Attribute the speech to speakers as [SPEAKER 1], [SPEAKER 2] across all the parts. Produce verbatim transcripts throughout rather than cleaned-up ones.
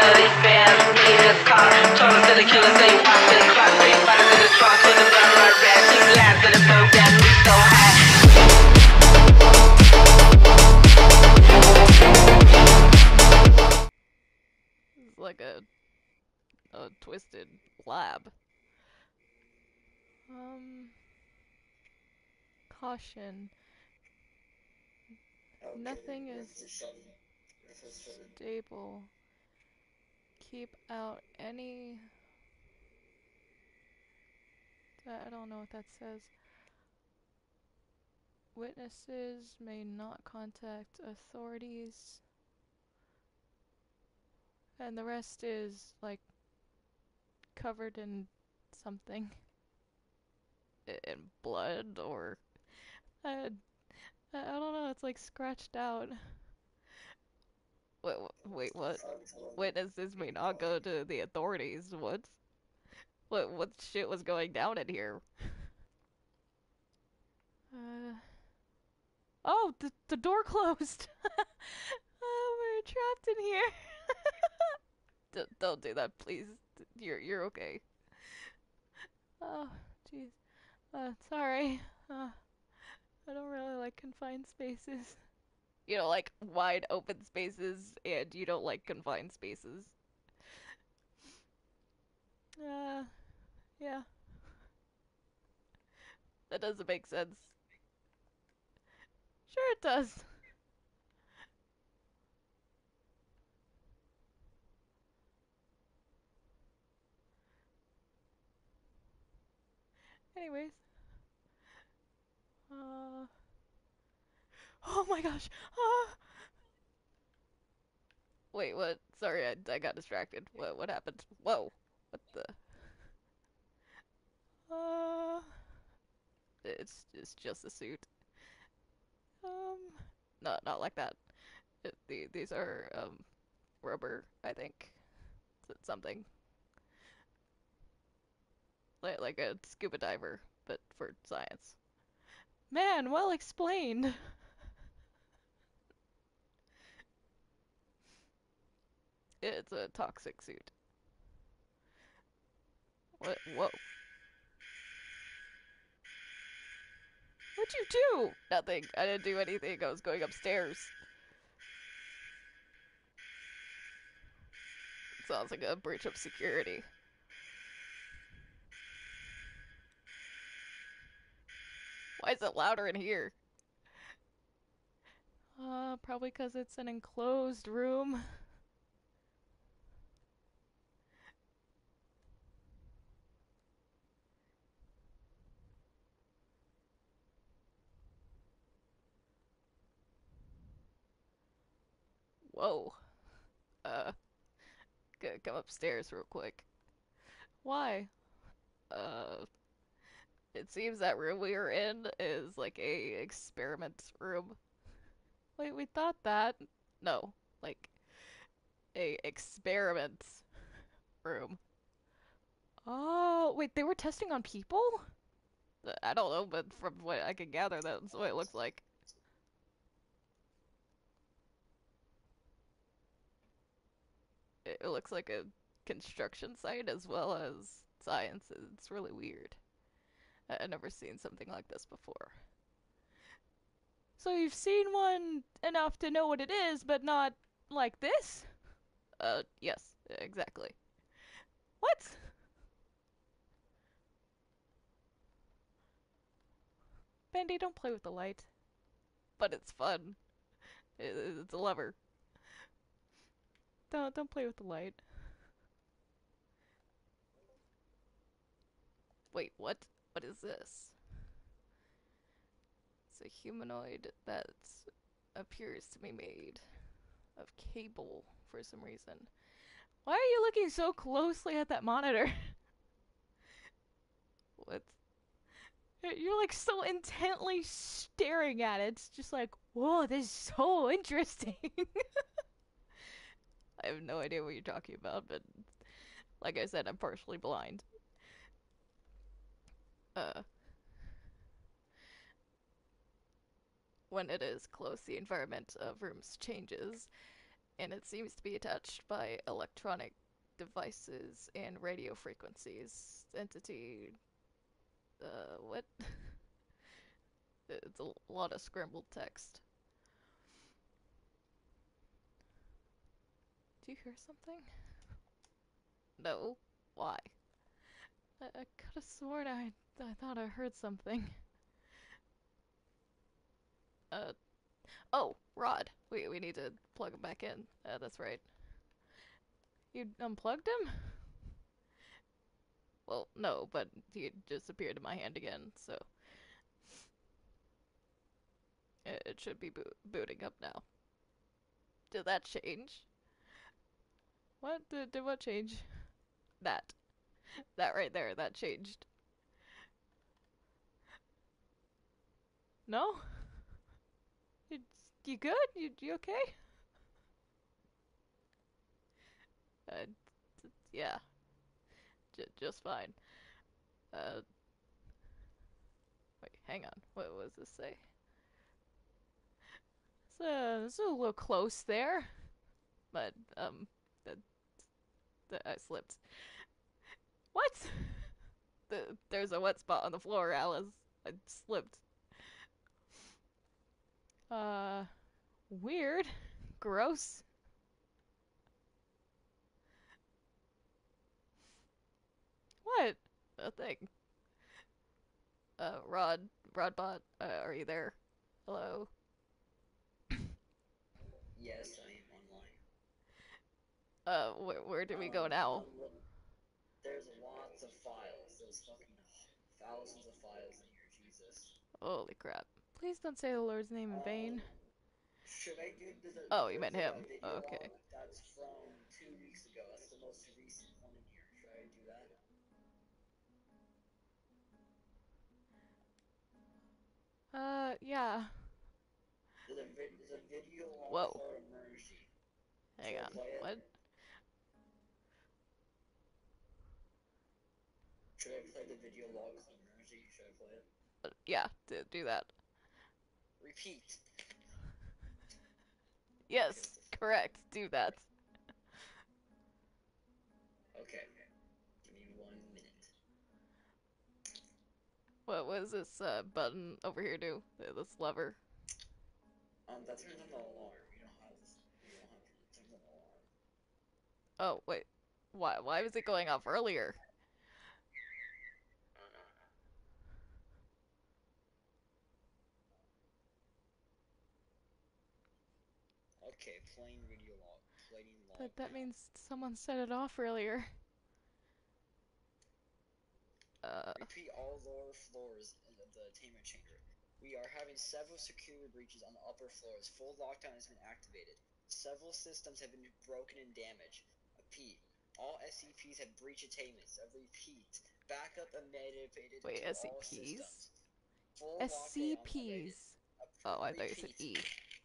[SPEAKER 1] It's like a a twisted lab. Um, caution. Nothing is stable. Keep out any... I don't know what that says. Witnesses may not contact authorities. And the rest is, like, covered in something. In blood, or... I, I don't know, it's like scratched out. Wait, wait, what? Witnesses may not go to the authorities. What? What, what shit was going down in here? Uh... Oh, the, the door closed! Oh, we're trapped in here! D don't do that, please. You're, you're okay. Oh, jeez. Uh, sorry. Uh, I don't really like confined spaces. You don't like wide open spaces, and you don't like confined spaces. Uh, yeah. That doesn't make sense. Sure it does. Anyways. Uh... Oh my gosh! Ah! Wait, what? Sorry, I, I got distracted. What, what happened? Whoa! What the? Uh... It's, it's just a suit. Um... No, not like that. It, the, these are, um, rubber, I think. It's something. Like, like a scuba diver, but for science. Man, well explained! It's a toxic suit. What? Whoa. What'd you do? Nothing. I didn't do anything. I was going upstairs. Sounds like a breach of security. Why is it louder in here? Uh, probably because it's an enclosed room. Whoa. Uh, g- come upstairs real quick. Why? Uh, it seems that room we are in is like a experiment room. Wait, we thought that. No, like a experiment room. Oh, wait, they were testing on people? I don't know, but from what I can gather, that's what it looks like. It looks like a construction site as well as science. It's really weird. I've never seen something like this before. So you've seen one enough to know what it is, but not like this? Uh, yes, exactly. What? Bendy, don't play with the light. But it's fun. It's a lever. Don't, don't play with the light. Wait, what? What is this? It's a humanoid that appears to be made of cable for some reason. Why are you looking so closely at that monitor? What? You're like so intently staring at it. It's just like, whoa, this is so interesting. I have no idea what you're talking about, but like I said, I'm partially blind. Uh, when it is close, the environment of rooms changes. and it seems to be attached by electronic devices and radio frequencies. Entity, uh, what? It's a lot of scrambled text. Do you hear something? No. Why? I, I could have sworn I, I thought I heard something. Uh, oh, Rod. We, we need to plug him back in. Uh, that's right. You unplugged him? Well, no, but he just appeared in my hand again, so it, it should be bo booting up now. Did that change? What? Did, did what change? That. That right there, that changed. No? You, you good? You, you okay? Uh, yeah. J just fine. Uh, wait, hang on. What, what does this say? It's, uh, it's a little close there. But, um, that, that I slipped. What? The, there's a wet spot on the floor, Alice. I slipped. Uh, weird. Gross. What? A thing. Uh, Rod, Rodbot, uh, are you there? Hello?
[SPEAKER 2] Yes, I am online.
[SPEAKER 1] Uh, wh where do we go
[SPEAKER 2] Um,
[SPEAKER 1] now?
[SPEAKER 2] um, look, there's lots of files. There's fucking thousands of files in here, Jesus.
[SPEAKER 1] Holy crap. Please don't say the Lord's name in
[SPEAKER 2] Um,
[SPEAKER 1] vain.
[SPEAKER 2] should I do, there's a,
[SPEAKER 1] Oh, you meant
[SPEAKER 2] there's a
[SPEAKER 1] him. Oh,
[SPEAKER 2] video
[SPEAKER 1] okay.
[SPEAKER 2] log that's from two weeks ago. That's the most recent one in here. Should I do that?
[SPEAKER 1] Uh, yeah.
[SPEAKER 2] There's a, vid there's a video log
[SPEAKER 1] Whoa.
[SPEAKER 2] for Emergency.
[SPEAKER 1] Hang
[SPEAKER 2] Should I
[SPEAKER 1] on.
[SPEAKER 2] play it?
[SPEAKER 1] What?
[SPEAKER 2] Should I play the video log for Emergency? Should I play it?
[SPEAKER 1] Uh, yeah, do, do that.
[SPEAKER 2] Repeat. Okay,
[SPEAKER 1] Yes, correct. Do that.
[SPEAKER 2] okay. Give me one minute.
[SPEAKER 1] What was this uh, button over here do? This lever.
[SPEAKER 2] Um, that turns on the alarm. You don't have this. You don't have to turn on the alarm.
[SPEAKER 1] Oh, wait. Why, why was it going off earlier?
[SPEAKER 2] Okay, playing video log. Playing log
[SPEAKER 1] That, that
[SPEAKER 2] now.
[SPEAKER 1] means someone set it off earlier. Uh,
[SPEAKER 2] Repeat all lower floors of the attainment chamber. We are having several security breaches on the upper floors. Full lockdown has been activated. Several systems have been broken and damaged. Repeat. All S C Ps have breached attainments. I repeat. Backup immediated
[SPEAKER 1] wait,
[SPEAKER 2] to all
[SPEAKER 1] S C Ps?
[SPEAKER 2] systems. Full lockdown awaited.
[SPEAKER 1] S C Ps. Oh, I thought you said
[SPEAKER 2] Repeat.
[SPEAKER 1] E.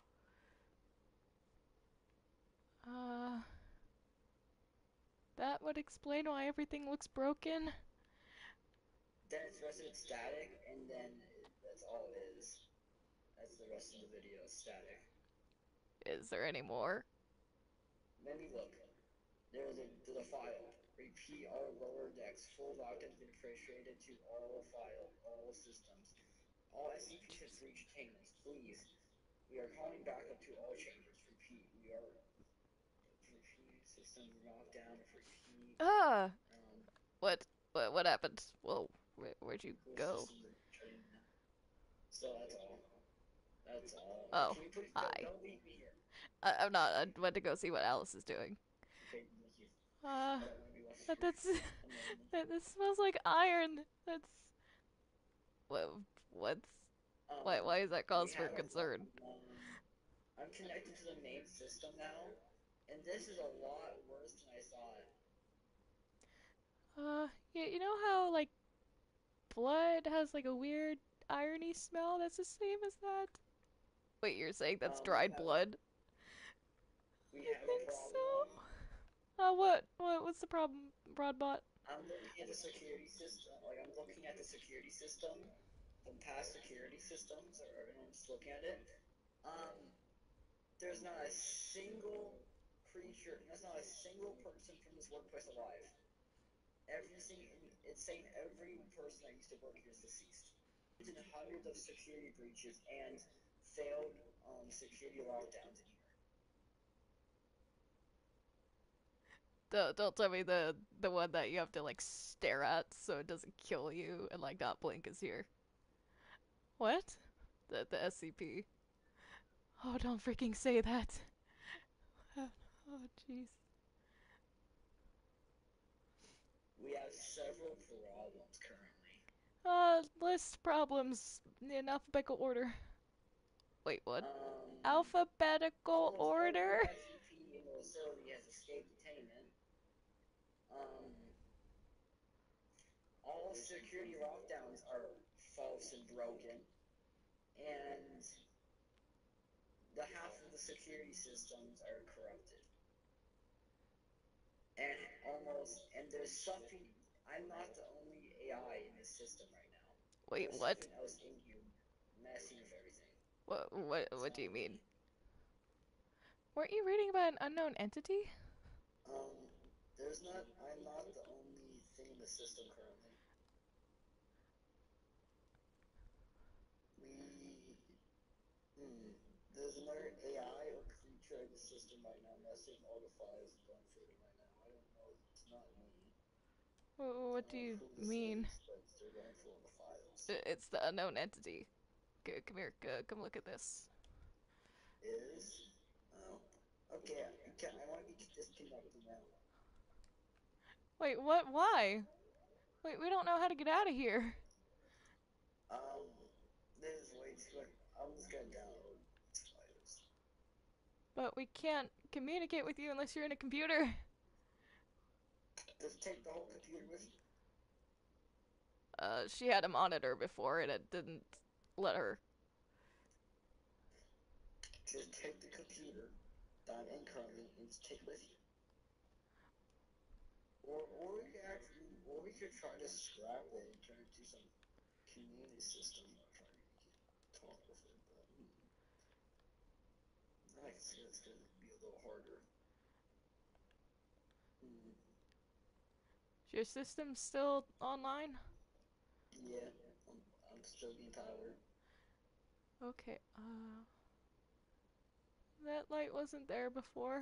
[SPEAKER 1] Uh, that would explain why everything looks broken.
[SPEAKER 2] Then it's the rest of it static, and then that's all it is. That's the rest of the video, static.
[SPEAKER 1] Is there any more?
[SPEAKER 2] Let me look. There's a, there's a file. Repeat all lower decks. Full lockdown has been frustrated to all file, all systems. All S C Ps have breached attainments. Please. We are calling back up to all chambers. Repeat. We are repeat systems locked down. Repeat.
[SPEAKER 1] Ah!
[SPEAKER 2] Um,
[SPEAKER 1] What? What, what happened? Whoa, where, where'd you
[SPEAKER 2] cool
[SPEAKER 1] go?
[SPEAKER 2] systems are shutting down. So that's all. That's all.
[SPEAKER 1] Oh,
[SPEAKER 2] Can we please don't,
[SPEAKER 1] hi.
[SPEAKER 2] don't leave me here.
[SPEAKER 1] I, I'm not. I went to go see what Alice is doing.
[SPEAKER 2] Okay, thank you.
[SPEAKER 1] Uh,
[SPEAKER 2] I don't want to be watching
[SPEAKER 1] that,
[SPEAKER 2] for
[SPEAKER 1] that's.
[SPEAKER 2] annoying me.
[SPEAKER 1] That, this smells like iron. That's. What? What's. Why,
[SPEAKER 2] Um,
[SPEAKER 1] why is that
[SPEAKER 2] we
[SPEAKER 1] cause for
[SPEAKER 2] have a
[SPEAKER 1] concern?
[SPEAKER 2] um, I'm connected to the main system now, and this is a lot worse than I thought.
[SPEAKER 1] Uh, yeah, you know how, like, blood has, like, a weird irony smell? That's the same as that? Wait, you're saying that's
[SPEAKER 2] Um, we
[SPEAKER 1] dried
[SPEAKER 2] have a
[SPEAKER 1] blood?
[SPEAKER 2] we
[SPEAKER 1] I
[SPEAKER 2] have a
[SPEAKER 1] think so.
[SPEAKER 2] problem.
[SPEAKER 1] Uh, what? What? What's the problem, Broadbot?
[SPEAKER 2] I'm looking at the security system. Like I'm looking at the security system from past security systems, or I'm just looking at it. Um, there's not a single pretty sure there's not a single person from this workplace alive. Everything it's saying every person that used to work here is deceased. Due to hundreds of security breaches and failed um, security lockdowns in here.
[SPEAKER 1] Don't, don't tell me the the one that you have to like stare at so it doesn't kill you and like not blink is here. What? The the S C P. Oh, don't freaking say that. Oh, jeez.
[SPEAKER 2] We have several problems currently.
[SPEAKER 1] Uh, list problems in alphabetical order. Wait, what?
[SPEAKER 2] Um,
[SPEAKER 1] Alphabetical
[SPEAKER 2] almost
[SPEAKER 1] order?
[SPEAKER 2] every S C P in the facility has escaped detainment. Um, all security lockdowns are false and broken, and the half of the security systems are corrupted. And almost, and there's something. I'm not the only A I in this system right now.
[SPEAKER 1] Wait,
[SPEAKER 2] There's
[SPEAKER 1] what?
[SPEAKER 2] something else in here messing with everything.
[SPEAKER 1] What what
[SPEAKER 2] It's
[SPEAKER 1] what do
[SPEAKER 2] not
[SPEAKER 1] you mean?
[SPEAKER 2] me.
[SPEAKER 1] Weren't you reading about an unknown entity?
[SPEAKER 2] Um, there's not. I'm not the only thing in the system currently. We. Hmm. There's another A I or creature in the system right now messing all the files and going through them right now. I don't know. It's not me. I
[SPEAKER 1] What
[SPEAKER 2] don't
[SPEAKER 1] do
[SPEAKER 2] know
[SPEAKER 1] you
[SPEAKER 2] who this
[SPEAKER 1] mean?
[SPEAKER 2] is, but they're going through all the files.
[SPEAKER 1] It's the unknown entity. Come here, come look at this.
[SPEAKER 2] Is? Oh. Okay. I, can, I want to be disconnected now.
[SPEAKER 1] Wait, what? Why? Wait, we don't know how to get out of here.
[SPEAKER 2] Um. There's way too much. I'm just gonna download these files.
[SPEAKER 1] But we can't communicate with you unless you're in a computer.
[SPEAKER 2] Just take the whole computer with you.
[SPEAKER 1] Uh, she had a monitor before and it didn't let her.
[SPEAKER 2] Just take the computer that I'm in currently and just take it with you. Or, or we could actually, or we could try to scrap it and turn it into some community system. Or try to make it talk with it, but hmm. I can see it's gonna be a little harder. Hmm.
[SPEAKER 1] Is your system still online?
[SPEAKER 2] Yeah, I'm, I'm still being powered.
[SPEAKER 1] Okay, uh. That light wasn't there before.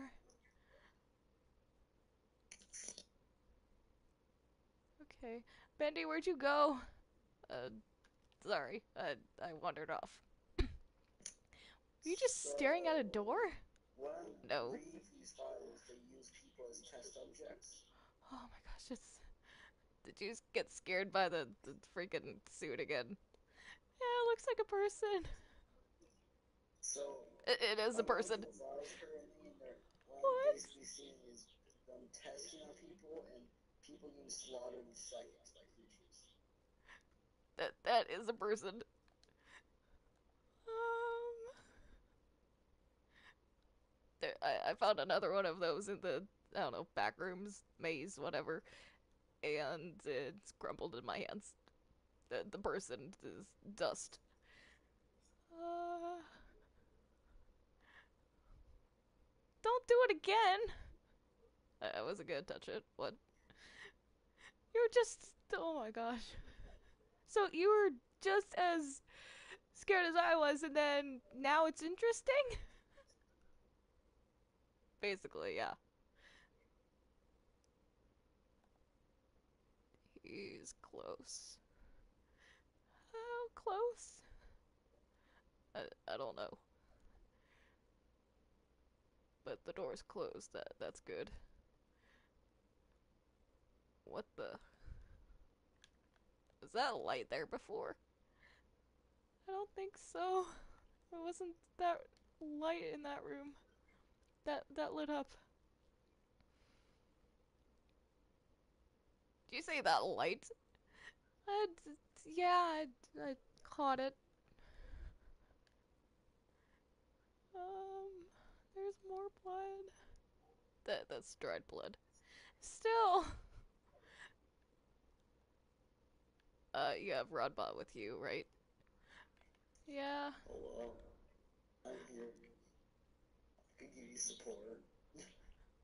[SPEAKER 1] Okay. Bendy, where'd you go? Uh, sorry. I, I wandered off. Were you just
[SPEAKER 2] So,
[SPEAKER 1] staring at a door?
[SPEAKER 2] when I'm
[SPEAKER 1] No.
[SPEAKER 2] reading these files, they use people as test subjects.
[SPEAKER 1] Oh my gosh, it's. Did you just get scared by the, the freaking suit again? Yeah, it looks like a person.
[SPEAKER 2] So,
[SPEAKER 1] It, it is a
[SPEAKER 2] unlike
[SPEAKER 1] person.
[SPEAKER 2] the files currently, they're, what I'm
[SPEAKER 1] What?
[SPEAKER 2] basically seeing is them testing on people and people getting slaughtered in seconds by creatures.
[SPEAKER 1] That that is a person. Um, there, I I found another one of those in the I don't know back rooms, maze, whatever, and it's crumpled in my hands. The the person is dust. Uh, don't do it again. I, I wasn't gonna touch it. What? You're just. Oh my gosh. So you were just as scared as I was, and then now it's interesting? Basically, yeah. He's close. How close? I, I don't know. But the door's closed. That that's good. What the? Was that a light there before? I don't think so. It wasn't that light in that room. That that lit up. Did you say that light? I, yeah, I, I caught it. Um, there's more blood. That that's dried blood. Still. Uh, you have Rodbot with you, right? Yeah.
[SPEAKER 2] Hello, I'm here. I can give you support.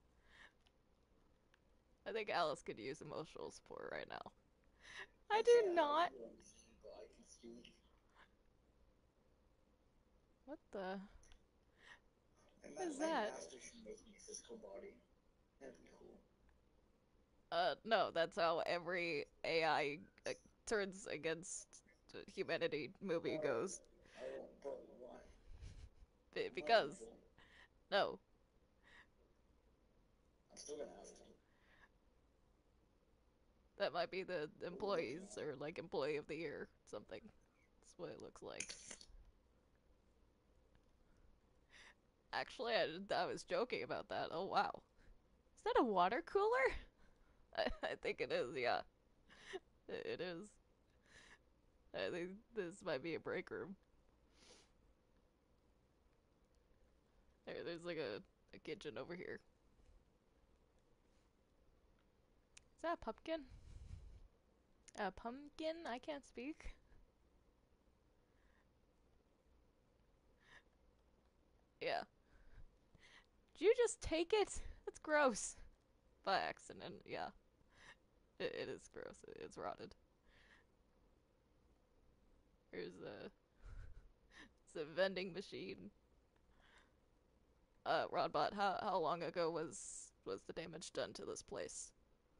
[SPEAKER 1] I think Alice could use emotional support right now.
[SPEAKER 2] I
[SPEAKER 1] I do
[SPEAKER 2] can't help
[SPEAKER 1] not.
[SPEAKER 2] you anything, but I can speak.
[SPEAKER 1] What the
[SPEAKER 2] My,
[SPEAKER 1] is
[SPEAKER 2] my
[SPEAKER 1] that?
[SPEAKER 2] master should make me a physical body. That'd be cool.
[SPEAKER 1] Uh, no, that's how every A I uh, turns against humanity movie
[SPEAKER 2] Oh,
[SPEAKER 1] goes.
[SPEAKER 2] oh, but why?
[SPEAKER 1] B
[SPEAKER 2] I'm not
[SPEAKER 1] because,
[SPEAKER 2] evil.
[SPEAKER 1] no,
[SPEAKER 2] I'm still gonna ask him.
[SPEAKER 1] that might be the
[SPEAKER 2] What are you looking
[SPEAKER 1] employees
[SPEAKER 2] at?
[SPEAKER 1] or like employee of the year, something. That's what it looks like. Actually, I, I was joking about that. Oh, wow. Is that a water cooler? I, I think it is, yeah. It is. I think this might be a break room. There, there's like a, a kitchen over here. Is that a pumpkin? A pumpkin? I can't speak. Yeah. Did you just take it? That's gross. By accident, yeah. It, it is gross. It, it's rotted. Here's a, it's a vending machine. Uh, Rodbot, how how long ago was was the damage done to this place?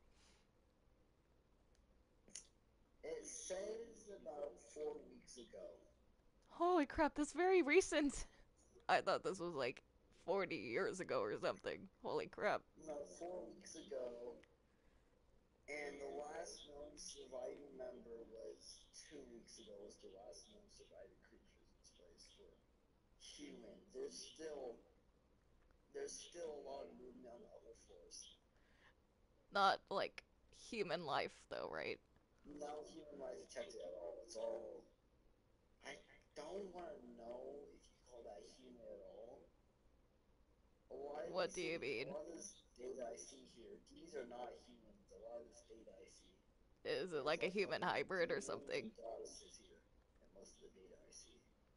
[SPEAKER 2] It says about four weeks ago.
[SPEAKER 1] Holy crap, that's very recent. I thought this was like forty years ago or something. Holy crap.
[SPEAKER 2] No, four weeks ago, and the last known surviving member was two weeks ago. Was the last known surviving creature in this place for human. There's still there's still a lot of movement on the upper floors.
[SPEAKER 1] Not like human life though, right?
[SPEAKER 2] No human life detected at all. It's all. I don't want to know if you call that human at all. A lot of
[SPEAKER 1] What
[SPEAKER 2] these
[SPEAKER 1] do you
[SPEAKER 2] things, a
[SPEAKER 1] mean?
[SPEAKER 2] lot of this data I see here, these are not humans. A lot of this data I see,
[SPEAKER 1] Is it
[SPEAKER 2] there's
[SPEAKER 1] like a
[SPEAKER 2] like
[SPEAKER 1] human
[SPEAKER 2] fucking
[SPEAKER 1] hybrid or
[SPEAKER 2] demons
[SPEAKER 1] something?
[SPEAKER 2] and goddesses here, and most of the data I see.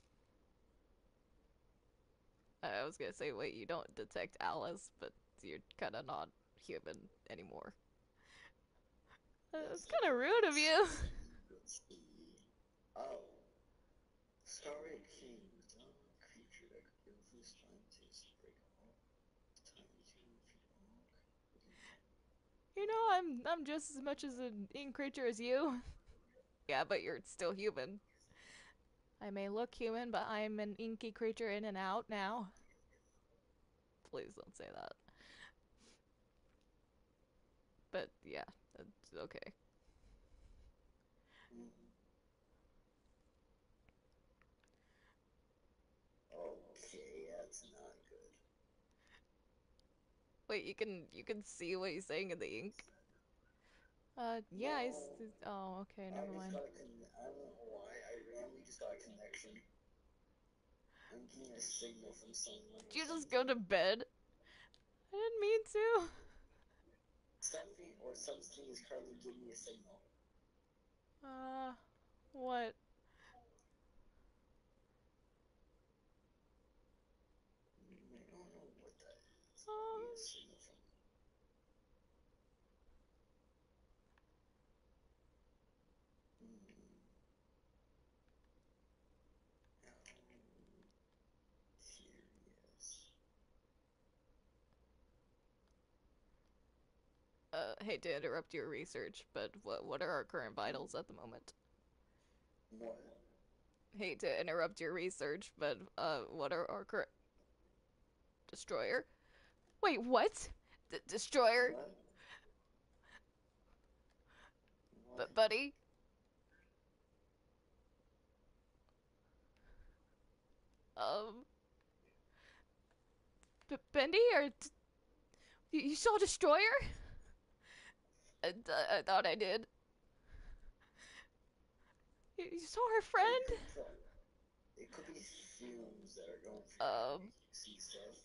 [SPEAKER 1] I was gonna say, wait, you don't detect Alice, but you're kinda not human anymore. Uh, it's
[SPEAKER 2] Yes, I
[SPEAKER 1] kinda
[SPEAKER 2] do.
[SPEAKER 1] rude of
[SPEAKER 2] Let's
[SPEAKER 1] you.
[SPEAKER 2] see. Let's see. Oh, Starry King, dumb creature that could influence scientists, break all time to feed all.
[SPEAKER 1] You know, I'm I'm just as much as an Inkk creature as you. Yeah, but you're still human. I may look human, but I'm an inky creature in and out now. Please don't say that. But yeah, that's okay.
[SPEAKER 2] Mm, okay, that's not good.
[SPEAKER 1] Wait, you can you can see what he's saying in the ink. Uh, yeah, he's,
[SPEAKER 2] No,
[SPEAKER 1] he's oh, okay,
[SPEAKER 2] I
[SPEAKER 1] never
[SPEAKER 2] just
[SPEAKER 1] mind.
[SPEAKER 2] got a con- I don't know why. I randomly just got a connection. I'm getting a signal from someone
[SPEAKER 1] Did
[SPEAKER 2] or
[SPEAKER 1] you just go
[SPEAKER 2] something.
[SPEAKER 1] to bed? I didn't mean to.
[SPEAKER 2] Something or something is currently giving me a signal.
[SPEAKER 1] Uh, what?
[SPEAKER 2] Mm, I don't know what that is. I'm
[SPEAKER 1] Um,
[SPEAKER 2] getting a signal from it. Mm, how curious.
[SPEAKER 1] uh, hate to interrupt your research, but what what are our current vitals at the moment?
[SPEAKER 2] What?
[SPEAKER 1] Hate to interrupt your research, but uh, what are our current destroyer? Wait, what? D destroyer,
[SPEAKER 2] What?
[SPEAKER 1] but
[SPEAKER 2] What?
[SPEAKER 1] buddy, um, B Bendy, or you, you saw destroyer? I, I, I thought I did. You, you saw her
[SPEAKER 2] It
[SPEAKER 1] friend?
[SPEAKER 2] could pro- it could be fumes that are going through your body
[SPEAKER 1] Um,
[SPEAKER 2] making you see stuff.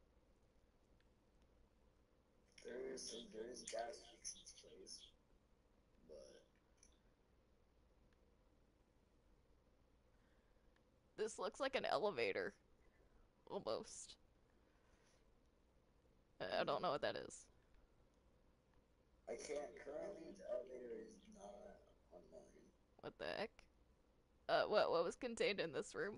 [SPEAKER 2] There is some there is gas leaks in this place, but
[SPEAKER 1] this looks like an elevator, almost. I, I don't know
[SPEAKER 2] mm,
[SPEAKER 1] what that is.
[SPEAKER 2] I can't. Currently, the elevator is not online.
[SPEAKER 1] What the heck? Uh, what what was contained in this room?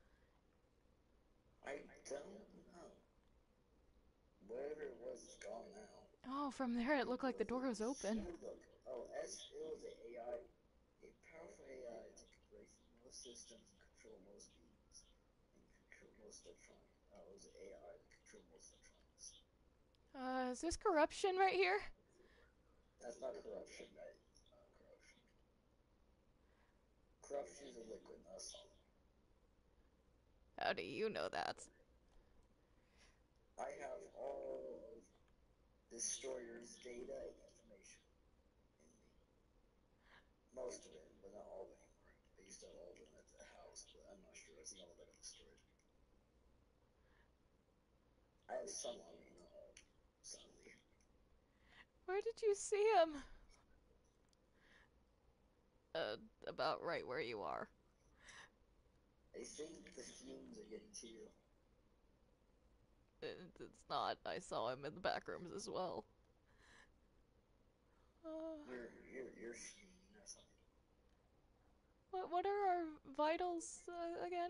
[SPEAKER 2] I don't know. Whatever it was is gone now.
[SPEAKER 1] Oh, from there it looked like the door was open.
[SPEAKER 2] Let me look. Oh, S. It was a AI, a powerful A I that could break through most systems and control most beings and control most electronics. Oh, it was an A I that controlled most electronics.
[SPEAKER 1] Uh, is this corruption right here?
[SPEAKER 2] That's not corruption. That is not corruption. Corruption is a liquid, not a solid.
[SPEAKER 1] How do you know that?
[SPEAKER 2] I have all of destroyer's data and information in me. Most of it, but not all of it anymore. I used to have all of them at the house, but I'm not sure. I think all of that got destroyed. I have some on me, not all, sadly.
[SPEAKER 1] Where did you see him? Uh, about right where you are.
[SPEAKER 2] I think the fumes are getting to you.
[SPEAKER 1] It, it's not. I saw him in the back rooms as well. Uh,
[SPEAKER 2] You're you're you're fuming or something.
[SPEAKER 1] what what are our vitals uh, again?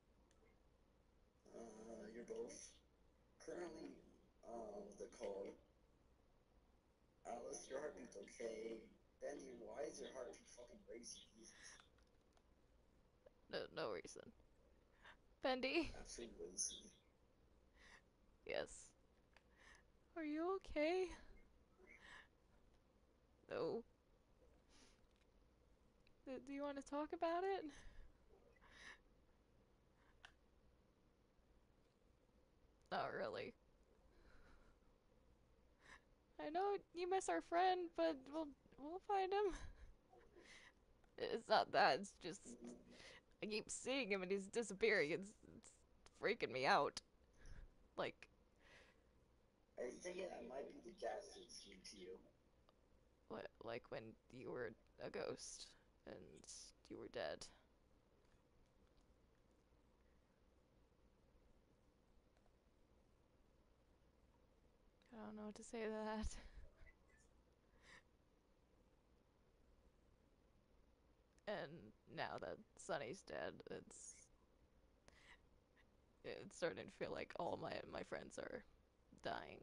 [SPEAKER 2] Uh, you're both currently um the call. Alice, your heartbeat's okay. Bendy, why is your heartbeat fucking racing? Jesus.
[SPEAKER 1] No, no reason. Bendy.
[SPEAKER 2] Absolutely racing.
[SPEAKER 1] Yes. Are you okay? No. Do, do you want to talk about it? Not really. I know you miss our friend, but we'll we'll find him. It's not that. It's just I keep seeing him and he's disappearing. It's it's freaking me out. Like
[SPEAKER 2] I think it might be the gas that's getting to you.
[SPEAKER 1] what? Like when you were a ghost and you were dead. I don't know what to say to that. And now that Sunny's dead, it's it's starting to feel like all my my friends are dying.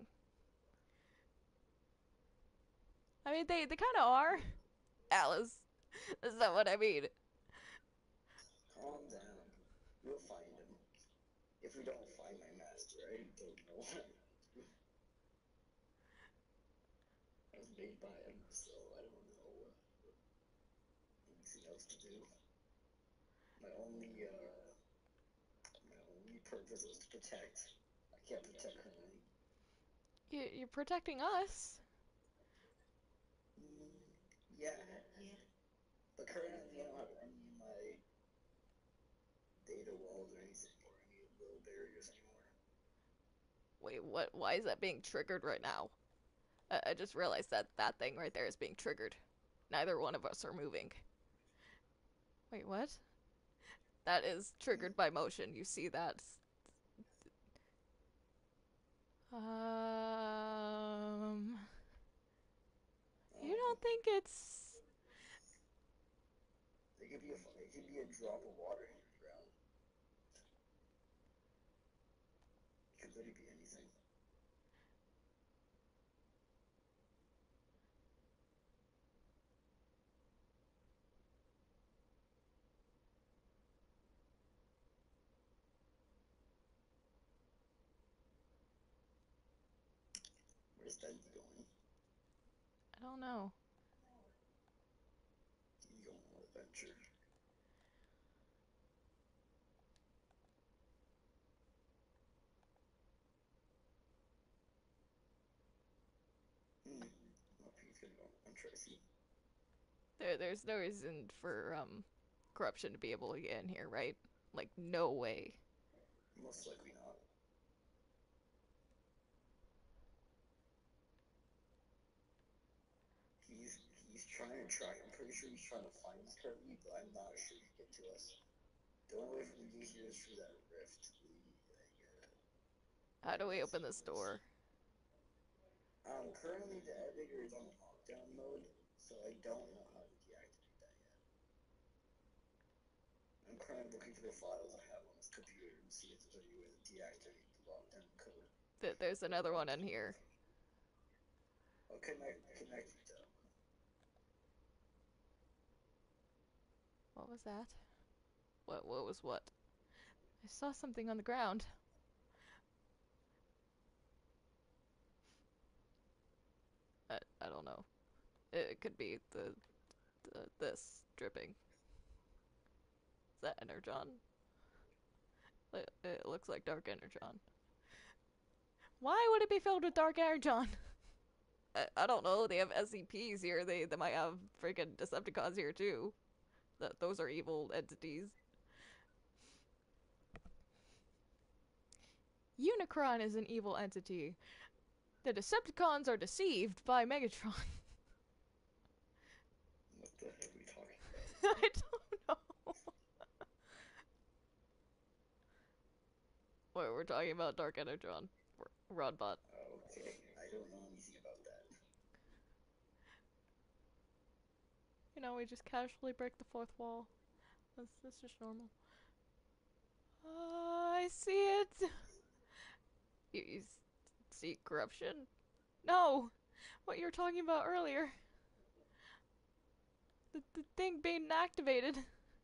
[SPEAKER 1] I mean, they they kind of are. Alice, that's not what I mean.
[SPEAKER 2] Calm down. We'll find him. If we don't find my master, I don't know what I'm gonna do. I was made by him, so I don't know uh, anything else to do. My only uh my only purpose is to protect. I can't protect currently.
[SPEAKER 1] You you're protecting us.
[SPEAKER 2] Mm, yeah, yeah. But currently I don't have any of my data walls or anything or any little barriers anymore.
[SPEAKER 1] Wait, what? Why is that being triggered right now? I, I just realized that that thing right there is being triggered. Neither one of us are moving. Wait, what? That is triggered by motion. You see that? Um, you
[SPEAKER 2] Um,
[SPEAKER 1] don't think it's
[SPEAKER 2] it could be a it could be a drop of water in the ground. It could literally be anything. Where's Bendy going?
[SPEAKER 1] I don't know.
[SPEAKER 2] He's going on an adventure. Hmm. Oh, he's gonna go on Tracy.
[SPEAKER 1] There there's no reason for um corruption to be able to get in here, right? Like no way.
[SPEAKER 2] Most likely not. He's he's trying to track. I'm pretty sure he's trying to find us currently, but I'm not sure he can get to us. The only way for him to get here is through that rift. The like, uh,
[SPEAKER 1] How do we
[SPEAKER 2] let's
[SPEAKER 1] open
[SPEAKER 2] see
[SPEAKER 1] this
[SPEAKER 2] what is.
[SPEAKER 1] door?
[SPEAKER 2] Um, currently the elevator is unlocked. lockdown mode, so I don't know how to deactivate that yet. I'm currently looking for the files I have on this computer and see if there's any way to deactivate the lockdown code.
[SPEAKER 1] Th there's another one in here.
[SPEAKER 2] I'll connect, connect you to them.
[SPEAKER 1] What was that? What, what was what? I saw something on the ground. I, I don't know. It, it could be the, the this dripping. Is that energon? It, it looks like dark energon. Why would it be filled with dark energon? I, I don't know. They have S C Ps here. They they might have freaking Decepticons here too. That those are evil entities. Unicron is an evil entity. The Decepticons are deceived by Megatron.
[SPEAKER 2] What the heck are we talking about?
[SPEAKER 1] I don't know. Wait, we're talking about Dark Energon. Rodbot.
[SPEAKER 2] Okay, I don't know anything about that.
[SPEAKER 1] You know, we just casually break the fourth wall. That's, that's just normal. Uh, I see it! You, you see corruption? No! What you were talking about earlier. The, the thing being activated.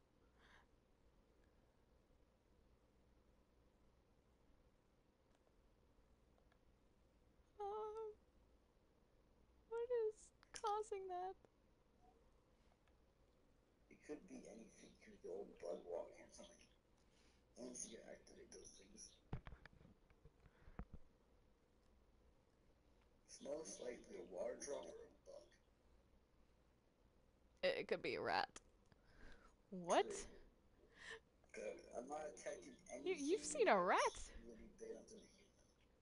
[SPEAKER 1] Um, what is causing that?
[SPEAKER 2] It could be anything. It could be old blood walking or something. Once you activate those things. It's most likely a water drop or a bug.
[SPEAKER 1] It, it could be a rat. What?
[SPEAKER 2] True. Good. I'm not detecting
[SPEAKER 1] You,
[SPEAKER 2] anything
[SPEAKER 1] you've seen a rat?
[SPEAKER 2] really big onto the human.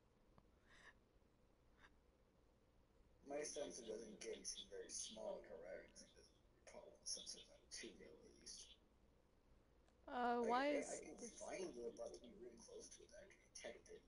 [SPEAKER 2] My sensor doesn't get anything very small like a rat. It doesn't probably sensors on two at least.
[SPEAKER 1] Uh,
[SPEAKER 2] I,
[SPEAKER 1] why
[SPEAKER 2] I,
[SPEAKER 1] is
[SPEAKER 2] I can
[SPEAKER 1] this?
[SPEAKER 2] find the about to be really close to it. I can detect it.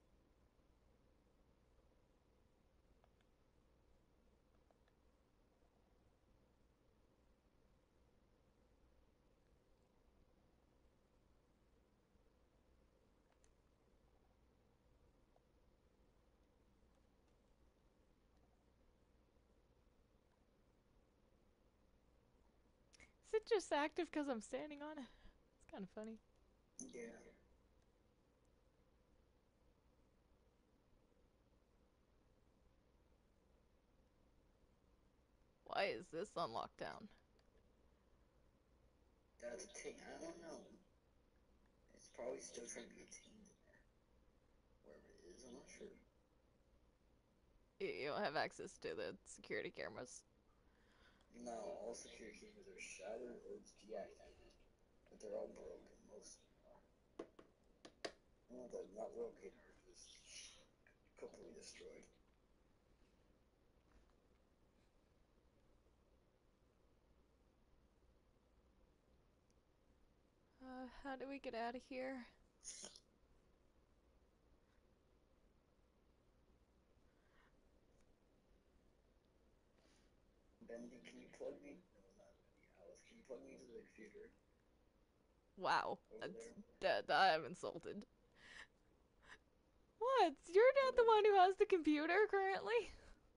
[SPEAKER 1] Is it just active because I'm standing on it? It's kind of funny.
[SPEAKER 2] Yeah.
[SPEAKER 1] Why is this on lockdown?
[SPEAKER 2] That's a thing. I don't know. It's probably still trying to be contained in there. Wherever it is, I'm not sure.
[SPEAKER 1] You, you don't have access to the security cameras.
[SPEAKER 2] No, all security cameras are shattered or deactivated. But they're all broken. Most of them are. Well, they're not broken or just completely destroyed.
[SPEAKER 1] Uh, how do we get out of here?
[SPEAKER 2] Bendy, can you plug me? No, not Bendy. Alice, can you plug me into the computer
[SPEAKER 1] Wow,
[SPEAKER 2] over
[SPEAKER 1] that's
[SPEAKER 2] there?
[SPEAKER 1] that. I'm insulted. What? You're not the
[SPEAKER 2] Good.
[SPEAKER 1] one who has the computer currently?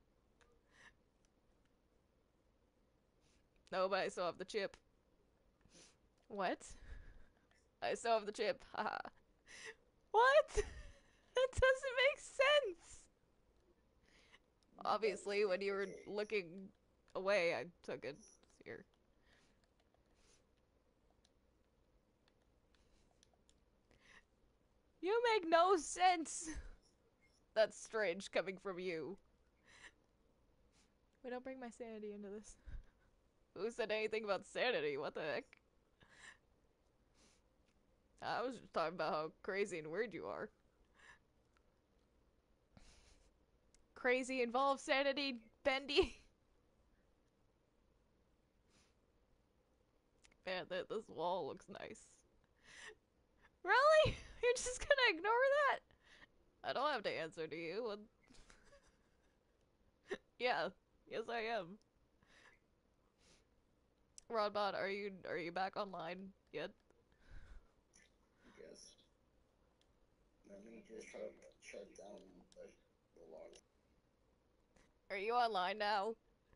[SPEAKER 1] No, but I still have the chip. What? I still have the chip. Haha. What? That doesn't make sense.
[SPEAKER 2] That's
[SPEAKER 1] Obviously, when you were
[SPEAKER 2] okay.
[SPEAKER 1] looking away, I took it here. You make no sense. That's strange coming from you. We don't bring my sanity into this. Who said anything about sanity? What the heck? I was just talking about how crazy and weird you are. Crazy involves sanity, Bendy. Man, that this wall looks nice. Really? You're just gonna ignore that? I don't have to answer to you. Yeah, yes I am. Rodbot, are you are you back online yet?
[SPEAKER 2] I guess. Let me just try to shut down the, the lock.
[SPEAKER 1] Are you online now?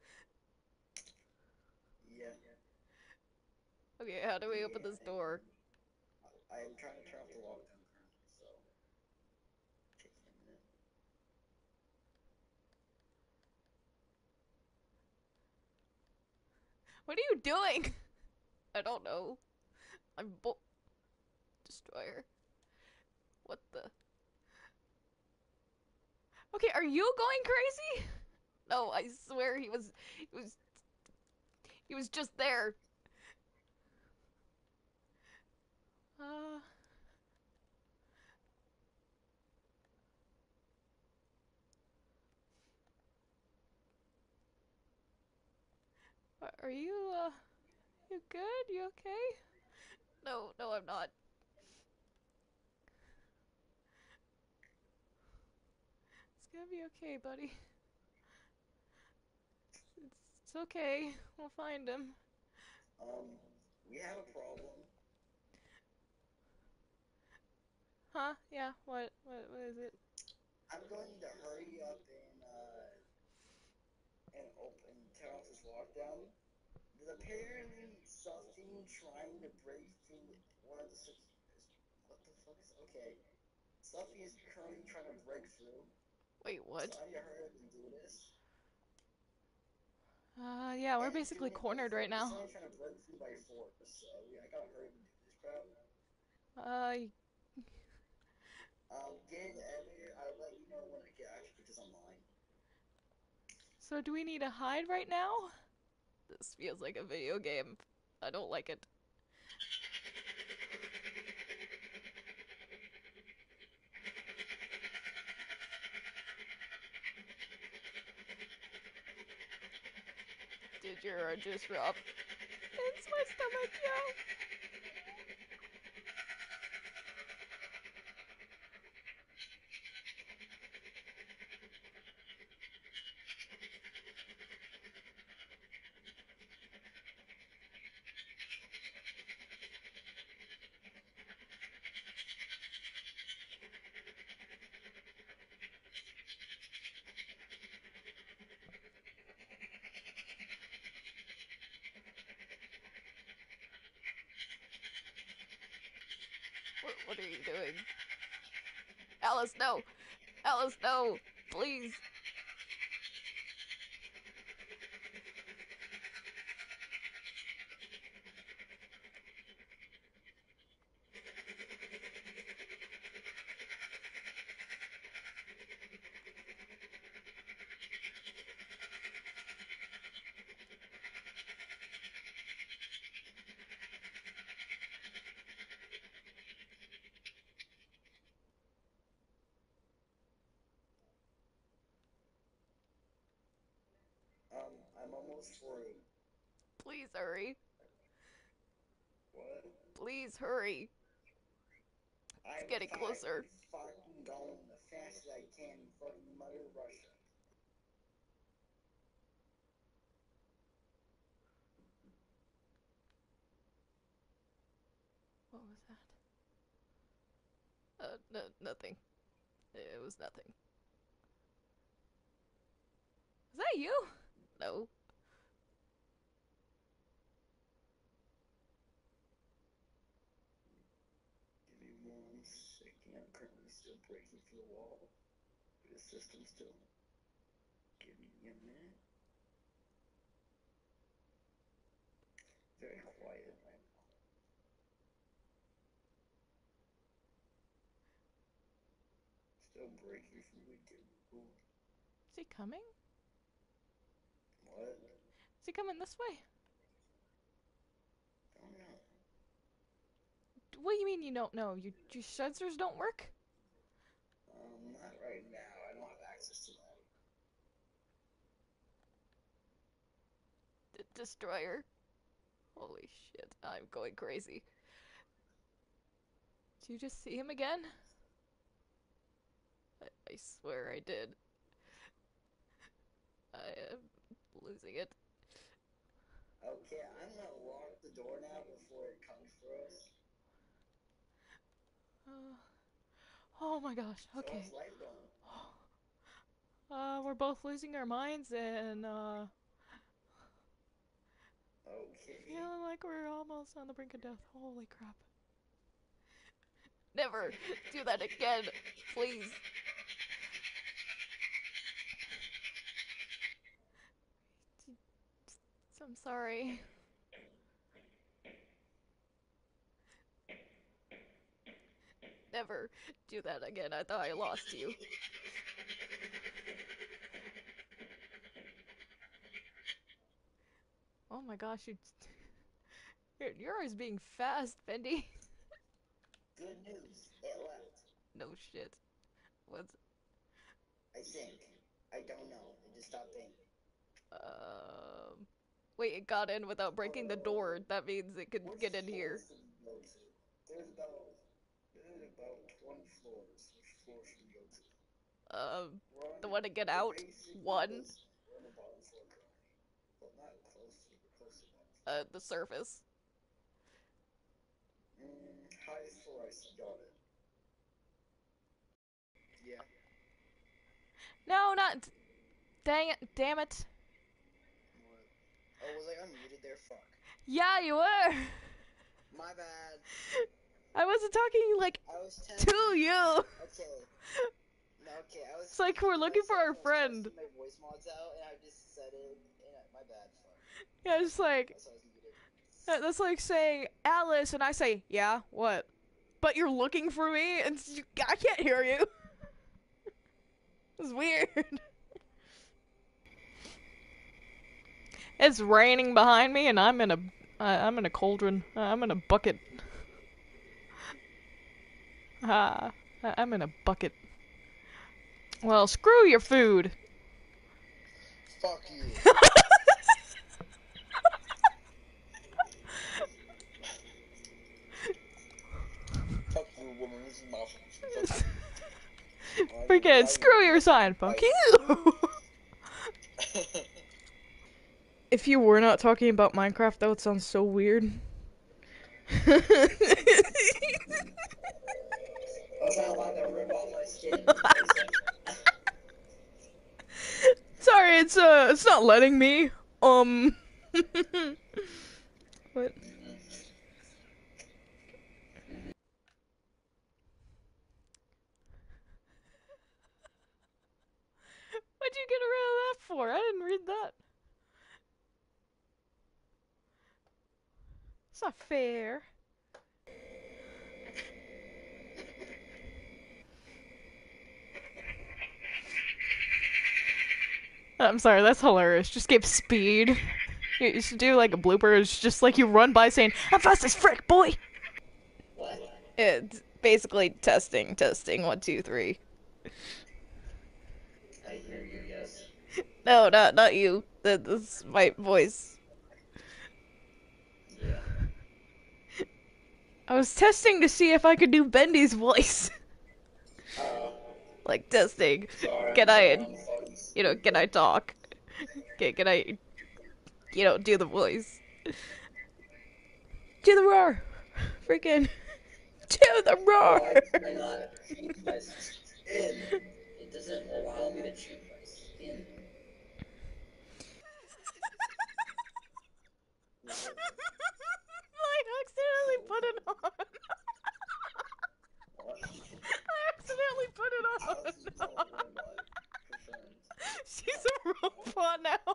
[SPEAKER 2] Yeah.
[SPEAKER 1] Okay, how do we open
[SPEAKER 2] Yeah.
[SPEAKER 1] this door?
[SPEAKER 2] I, I am trying to turn off the lockdown currently, so taking a minute.
[SPEAKER 1] What are you doing? I don't know. I'm bo- Destroyer. What the? Okay, are you going crazy? No, I swear he was he was he was just there. Uh are you uh you good? You okay? No, no, I'm not. It's gonna be okay, buddy. It's, it's okay. We'll find him.
[SPEAKER 2] Um, we have a problem.
[SPEAKER 1] Huh? Yeah. What? What? What is it?
[SPEAKER 2] I'm going to hurry up and uh and open turn off this lockdown. There's apparently something trying to break through one of the what the fuck is okay. Something is currently trying to break through.
[SPEAKER 1] Wait,
[SPEAKER 2] So
[SPEAKER 1] what?
[SPEAKER 2] I need to hurry up and do this.
[SPEAKER 1] Uh, yeah, we're
[SPEAKER 2] And it's
[SPEAKER 1] basically
[SPEAKER 2] doing it by
[SPEAKER 1] cornered right
[SPEAKER 2] force. It's
[SPEAKER 1] now.
[SPEAKER 2] only trying to break through by force, so yeah, I gotta hurry up and do this crap.
[SPEAKER 1] Uh,
[SPEAKER 2] Um, get in the elevator. I'll let you know when I get actually get this online.
[SPEAKER 1] so do we need to hide right now? This feels like a video game. I don't like it. Did your just drop? It's my stomach, yeah. What, what are you doing? Alice, no! Alice, no! Please!
[SPEAKER 2] Um, I'm almost through.
[SPEAKER 1] Please hurry.
[SPEAKER 2] What?
[SPEAKER 1] Please hurry. It's
[SPEAKER 2] I'm
[SPEAKER 1] getting closer.
[SPEAKER 2] finally fucking going as fast as I can, fucking Mother Russia.
[SPEAKER 1] What was that? Uh, no, nothing. It was nothing. Was that you? No.
[SPEAKER 2] Give me one second. I'm currently still breaking through the wall. The system still. Give me a minute. Very quiet right now. Still breaking through the Google.
[SPEAKER 1] Is he coming?
[SPEAKER 2] What?
[SPEAKER 1] Is he coming this way?
[SPEAKER 2] I don't know.
[SPEAKER 1] What do you mean you don't know? You, your sensors don't work?
[SPEAKER 2] Um, not right now. I don't have access to that.
[SPEAKER 1] D Destroyer. Holy shit, I'm going crazy. Did you just see him again? I, I swear I did. I am losing it.
[SPEAKER 2] Okay. Okay, I'm gonna lock the door now before it comes for us.
[SPEAKER 1] Uh, oh my gosh,
[SPEAKER 2] So
[SPEAKER 1] okay.
[SPEAKER 2] how's life going?
[SPEAKER 1] Uh, we're both losing our minds and, uh...
[SPEAKER 2] Okay.
[SPEAKER 1] feeling like we're almost on the brink of death. Holy crap. Never do that again, please. I'm sorry. Never do that again. I thought I lost you. Oh my gosh, you... You're, you're always being fast, Bendy.
[SPEAKER 2] Good news. It left.
[SPEAKER 1] No shit. What's...
[SPEAKER 2] I think. I don't know. It just stopped thinking.
[SPEAKER 1] Um... Wait, it got in without breaking the door. That means it could
[SPEAKER 2] Which
[SPEAKER 1] get in here.
[SPEAKER 2] floor should we go to? There's about, there's about twenty floors. Which floor should we go to?
[SPEAKER 1] Um,
[SPEAKER 2] We're on
[SPEAKER 1] the one to get
[SPEAKER 2] the
[SPEAKER 1] out?
[SPEAKER 2] basic
[SPEAKER 1] One.
[SPEAKER 2] levels. We're on the bottom floor currently. Well, not close to, we're close to the bottom floor.
[SPEAKER 1] Uh, the surface.
[SPEAKER 2] Mm, highest floor, I see. Got it. Yeah.
[SPEAKER 1] No, not... Dang it, damn it.
[SPEAKER 2] What? Oh, was I unmuted there? Fuck.
[SPEAKER 1] Yeah, you were!
[SPEAKER 2] My bad.
[SPEAKER 1] I wasn't talking, like,
[SPEAKER 2] I was ten.
[SPEAKER 1] to you!
[SPEAKER 2] Okay. No, okay, I was.
[SPEAKER 1] It's like we're looking for our
[SPEAKER 2] I was
[SPEAKER 1] friend.
[SPEAKER 2] testing my voice mods out, and I just said it. And I, my bad. Fuck.
[SPEAKER 1] Yeah, it's like...
[SPEAKER 2] That's why I was muted.
[SPEAKER 1] that- That's like saying, Alice, and I say, yeah, what? But you're looking for me, and you, I can't hear you. It's weird. It's raining behind me, and I'm in a, uh, I'm in a cauldron. Uh, I'm in a bucket. Ah, I- I'm in a bucket. Well, screw your food.
[SPEAKER 2] Fuck you. Fuck you, woman. This is my fault.
[SPEAKER 1] Freaking screw your sign. Fuck you. If you were not talking about Minecraft, that would sound so weird.
[SPEAKER 2] That's not allowed to rip off my skin.
[SPEAKER 1] Sorry, it's uh, it's not letting me. Um. What? What'd you get rid of that for? I didn't read that. It's not fair. I'm sorry, that's hilarious. Just give speed. You, you should do like a blooper. It's just like you run by saying, I'm fast as frick, boy!
[SPEAKER 2] What?
[SPEAKER 1] It's basically testing, testing, one, two, three.
[SPEAKER 2] I hear you, yes.
[SPEAKER 1] No, not not you. That, that's my voice.
[SPEAKER 2] Yeah.
[SPEAKER 1] I was testing to see if I could do Bendy's voice.
[SPEAKER 2] Uh,
[SPEAKER 1] Like testing.
[SPEAKER 2] sorry.
[SPEAKER 1] Can I,
[SPEAKER 2] I'm
[SPEAKER 1] you know, can I talk? Can, can I, you know, do the voice? Do the roar! Freaking. Do the roar!
[SPEAKER 2] Why can I not change my skin? It doesn't allow me to change my skin.
[SPEAKER 1] I accidentally put it on.
[SPEAKER 2] What?
[SPEAKER 1] I accidentally put it on.
[SPEAKER 2] Alice is not a robot. Confirmed.
[SPEAKER 1] She's a robot now.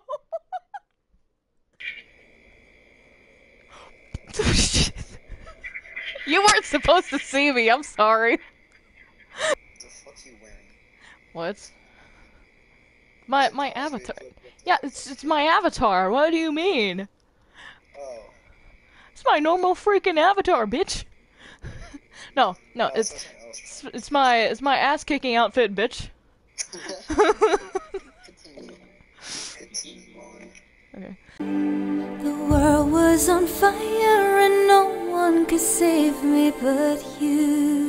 [SPEAKER 1] Oh, shit. You weren't supposed to see me, I'm sorry.
[SPEAKER 2] What the fuck's you wearing?
[SPEAKER 1] What? My my avatar. Yeah, it's it's my avatar. What do you mean?
[SPEAKER 2] Oh.
[SPEAKER 1] It's my normal freaking avatar, bitch. No, no,
[SPEAKER 2] Oh,
[SPEAKER 1] it's
[SPEAKER 2] something else.
[SPEAKER 1] it's, it's my it's my ass kicking outfit, bitch.
[SPEAKER 2] Continue. Continue on.
[SPEAKER 1] Okay.
[SPEAKER 3] The world was on fire and no one could save me but you.